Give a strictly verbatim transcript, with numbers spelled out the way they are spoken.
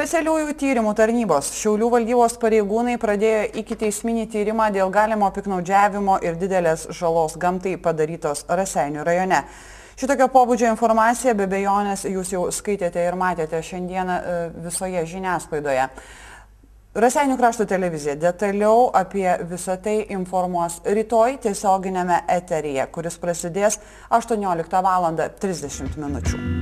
Specialiųjų tyrimų tarnybos Šiaulių valdybos pareigūnai pradėjo ikiteisminį tyrimą dėl galimo piktnaudžiavimo ir didelės žalos gamtai padarytos Raseinių rajone. Šitokio pobūdžio informaciją be abejonės jūs jau skaitėte ir matėte šiandieną visoje žiniasklaidoje. Raseinių krašto televizija detaliau apie visą tai informuos rytoj tiesioginėme eteryje, kuris prasidės aštuonioliktą valandą trisdešimt minučių.